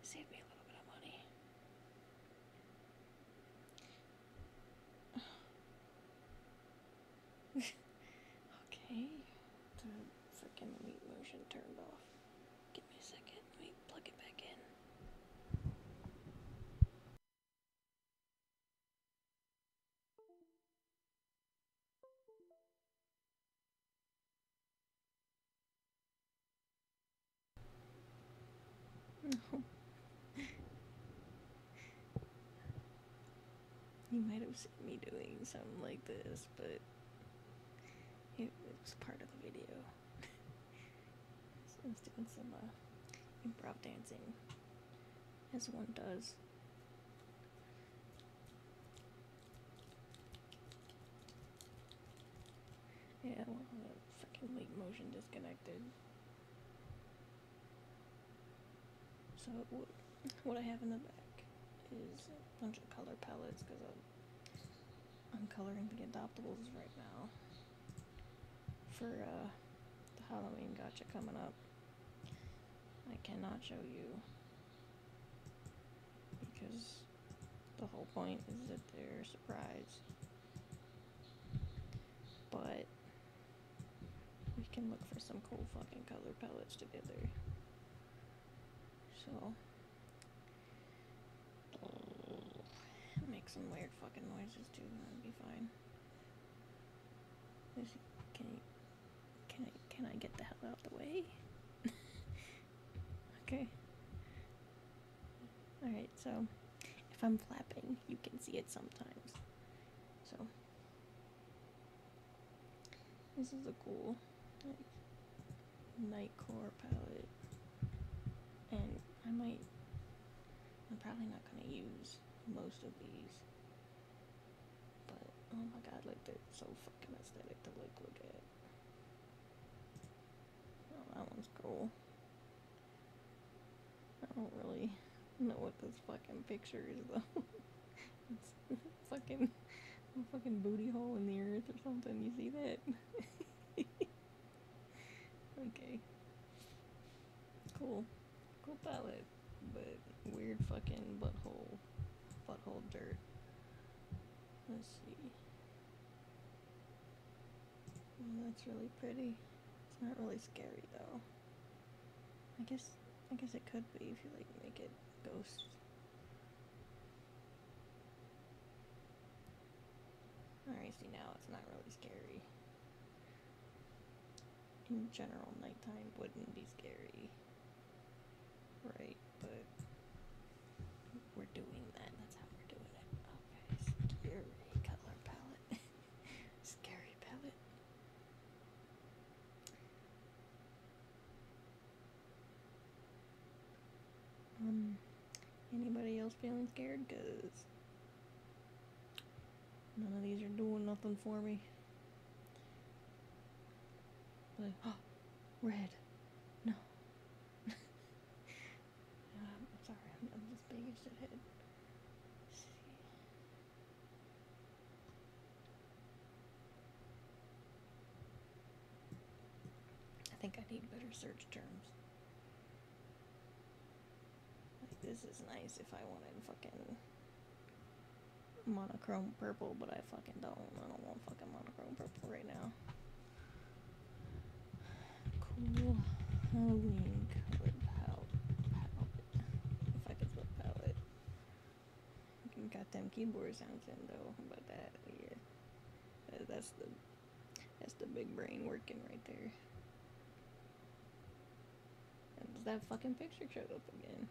save me a little bit of money. Okay, the freaking weight motion turned off. Give me a second, let me plug it back in. No. You might have seen me doing something like this, but it was part of the video. So I was doing some improv dancing, as one does. Yeah, well, the freaking weight motion disconnected. So what I have in the back is a bunch of color palettes because I'm coloring the adoptables right now for the Halloween gotcha coming up. I cannot show you because the whole point is that they're a surprise. But we can look for some cool fucking color palettes together. So make some weird fucking noises too, that'd be fine. Can I get the hell out of the way? Okay. Alright, so if I'm flapping, you can see it sometimes. So this is a cool Nightcore palette. And I'm probably not gonna use most of these. But oh my god, like they're so fucking aesthetic to like look at. Oh, that one's cool. I don't really know what this fucking picture is though. It's fucking a fucking booty hole in the earth or something. You see that? Okay. Cool. Cool palette. But weird fucking butthole dirt. Let's see. Oh, that's really pretty. It's not really scary though. I guess it could be if you like make it ghost. Alright, see now it's not really scary. In general, nighttime wouldn't be scary. Right, but we're doing that. That's how we're doing it. Okay, scary color palette. Scary palette. Anybody else feeling scared? Cause none of these are doing nothing for me. Like, oh, red. No. I'm sorry, I'm just big as shithead. See. I think I need better search terms. Like, this is nice if I wanted fucking monochrome purple, but I fucking don't. I don't want fucking monochrome purple right now. Cool Halloween colored palette. If I could spell palette. Got them keyboard sounds in though. How about that? Yeah. That's the big brain working right there. And that fucking picture showed up again.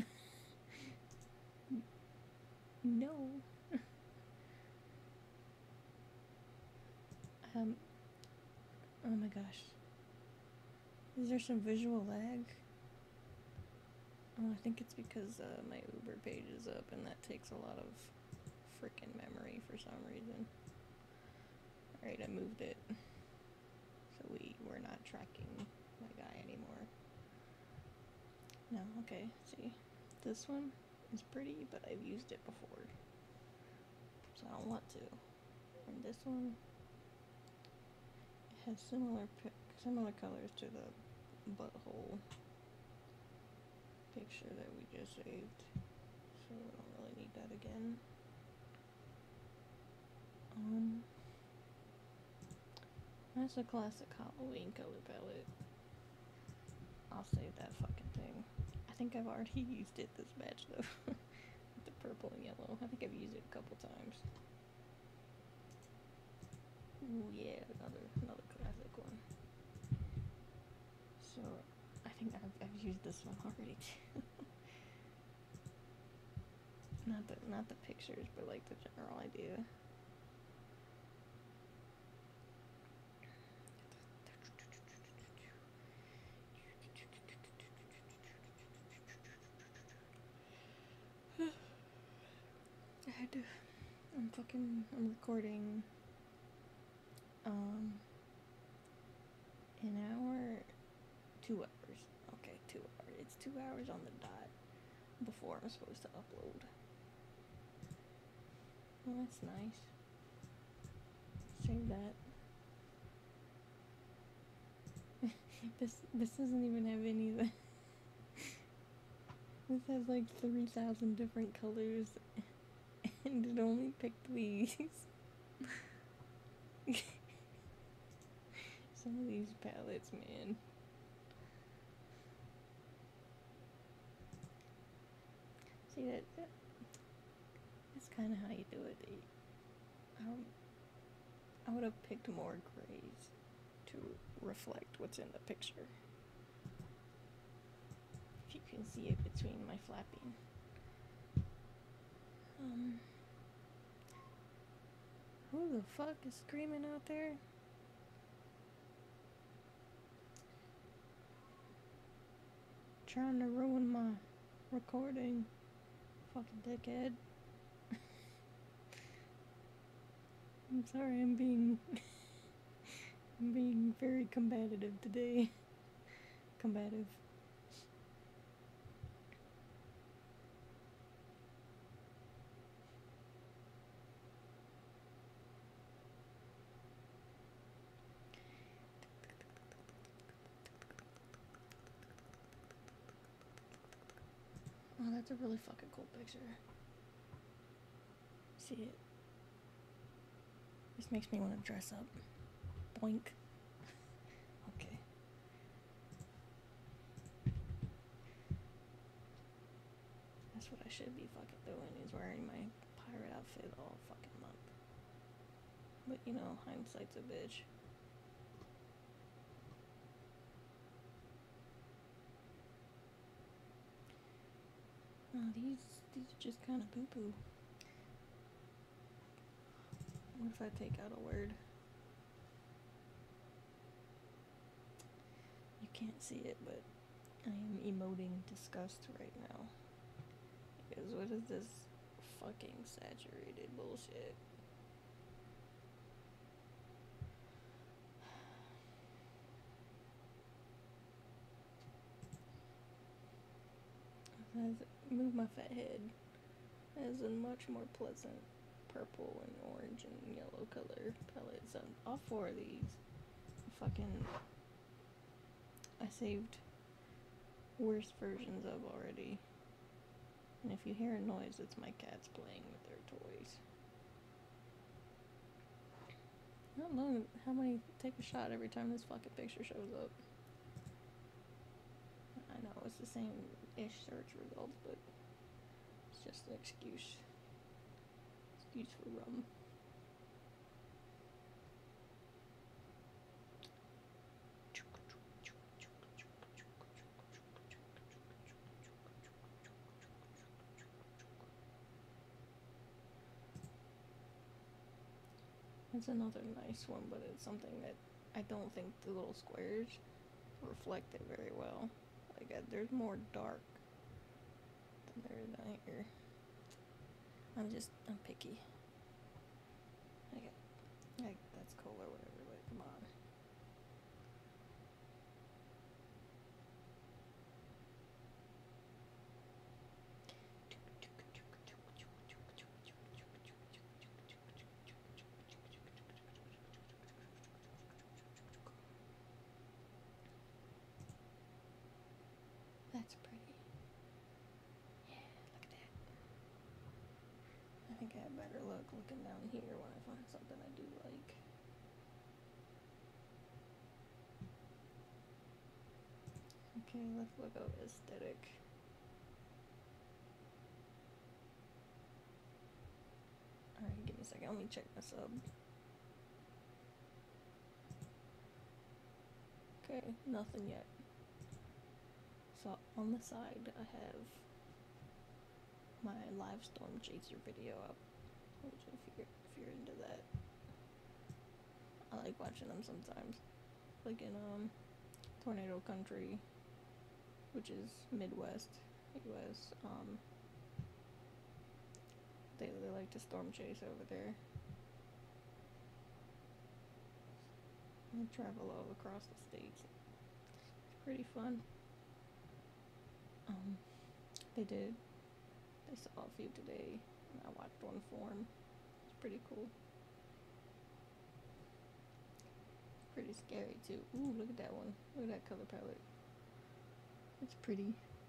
No. Oh my gosh. Is there some visual lag? Oh, I think it's because my Uber page is up and that takes a lot of freaking memory for some reason. Alright, I moved it. So we're not tracking my guy anymore. No, okay, see. This one is pretty, but I've used it before. So I don't want to. And this one has similar colors to the butthole. picture that we just saved, so we don't really need that again. That's a classic Halloween color palette. I'll save that fucking thing. I think I've already used it this batch though. With the purple and yellow. I think I've used it a couple times. Ooh yeah, another classic one. So I think I've used this one already too. not the pictures, but like the general idea. I'm recording an hour, 2 hours. Okay, 2 hours. It's 2 hours on the dot before I'm supposed to upload. Well, that's nice. Save that. This doesn't even have any of the. This has like 3,000 different colors, and it only picked these. Some of these palettes, man. See that's kind of how you do it. I would have picked more grays to reflect what's in the picture. If you can see it between my flapping. Who the fuck is screaming out there? Trying to ruin my recording. Fucking dickhead. I'm sorry, I'm being very combative today. Combative. Oh, that's a really fucking cool picture. See it? This makes me want to dress up. Boink. Okay. That's what I should be fucking doing, is wearing my pirate outfit all fucking month. But you know, hindsight's a bitch. Oh, these are just kind of poo-poo. What if I take out a word? You can't see it, but I am emoting disgust right now. Because what is this fucking saturated bullshit? Move my fat head as a much more pleasant purple and orange and yellow color palettes. All 4 of these I saved worse versions of already. And if you hear a noise, it's my cats playing with their toys. I don't know how many take a shot every time this fucking picture shows up. I know it's the same-ish search results, but it's just an excuse. Excuse for rum. It's another nice one, but it's something that I don't think the little squares reflect it very well. Like, there's more dark than there is down here. I'm picky. That's cool or whatever, but come on. That's pretty. think I have better luck looking down here when I find something I do like. Okay, let's look up aesthetic. Alright, give me a second. Let me check my sub. Okay, nothing yet. So on the side, I have my live storm chaser video up. Which if you're into that, I like watching them sometimes. Like in Tornado Country, which is Midwest US. They like to storm chase over there. They travel all across the states. It's pretty fun. They saw a few today, and I watched one form. It's pretty cool. Pretty scary too. Ooh, look at that one. Look at that color palette. It's pretty.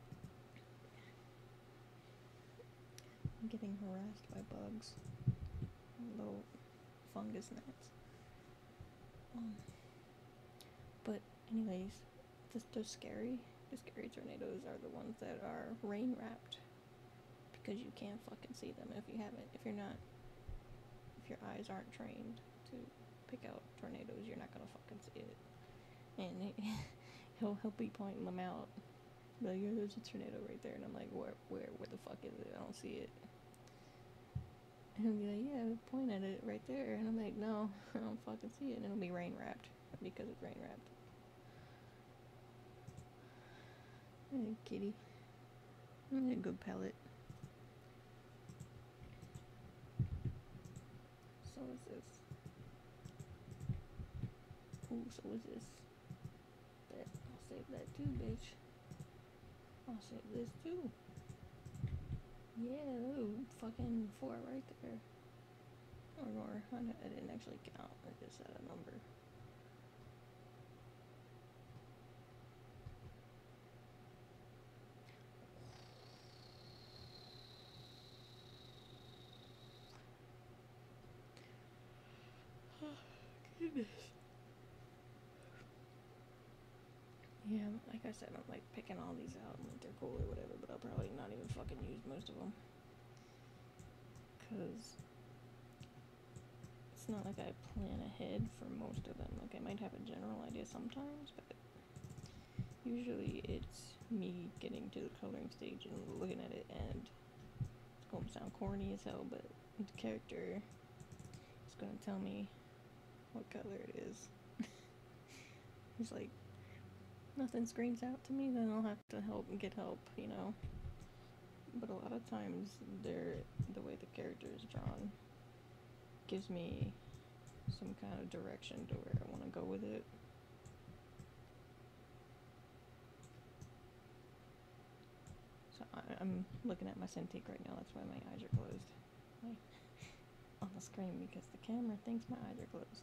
I'm getting harassed by bugs. Little fungus gnats. But anyways, the scary tornadoes are the ones that are rain wrapped, because you can't fucking see them if your eyes aren't trained to pick out tornadoes. You're not gonna fucking see it, and he'll be pointing them out. Like, yeah, there's a tornado right there, and I'm like, where the fuck is it? I don't see it. And he'll be like, yeah, point at it right there, and I'm like, no, I don't fucking see it, and it'll be rain wrapped because it's rain wrapped. Hey, kitty. A good pellet. So is this. Ooh, so is this. That. I'll save that too, bitch. I'll save this too. Yeah, ooh, fucking 4 right there. Or I didn't actually count. I just had a number. Goodness. Yeah, like I said, I'm like picking all these out and like they're cool or whatever, but I'll probably not even fucking use most of them. Cause it's not like I plan ahead for most of them. Like I might have a general idea sometimes, but usually it's me getting to the coloring stage and looking at it, and it's gonna sound corny as hell, but the character is gonna tell me what color it is. He's like, nothing screams out to me, then I'll have to get help, you know. But a lot of times, the way the character is drawn gives me some kind of direction to where I want to go with it. So I'm looking at my Cintiq right now, that's why my eyes are closed. On the screen, because the camera thinks my eyes are closed.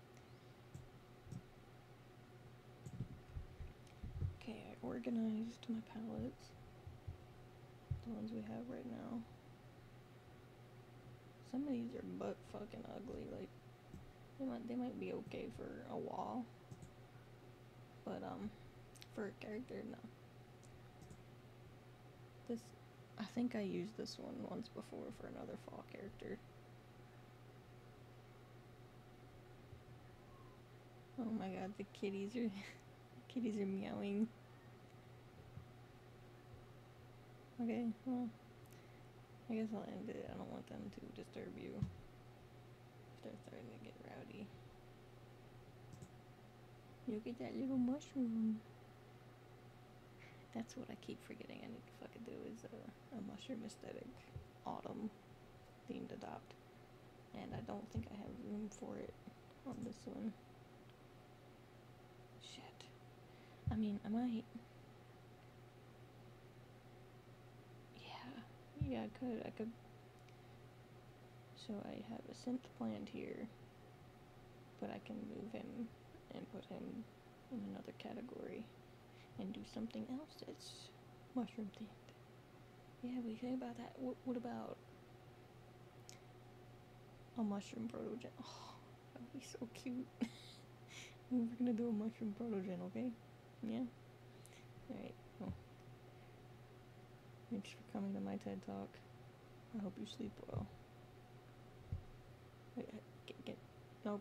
Okay, I organized my palettes. The ones we have right now. Some of these are butt fucking ugly. Like, they might be okay for a wall, but for a character, no. I think I used this one once before for another fall character. Oh my god, the kitties are meowing. Okay, well, I guess I'll end it. I don't want them to disturb you if they're starting to get rowdy. Look at that little mushroom. That's what I keep forgetting I need to fucking do, is a mushroom aesthetic autumn themed adopt. And I don't think I have room for it on this one. Shit. I mean, I might. Yeah, I could. So I have a synth planned here, but I can move him and put him in another category and do something else that's mushroom themed. Yeah, what do you think about that? What about a mushroom protogen. Oh, that would be so cute. We're gonna do a mushroom protogen, okay? Yeah? Alright, well. Thanks for coming to my TED Talk. I hope you sleep well. Wait, nope.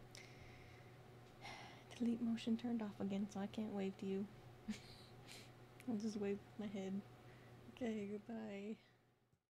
Delete motion turned off again, so I can't wave to you. I'll just wave with my head. Okay, goodbye.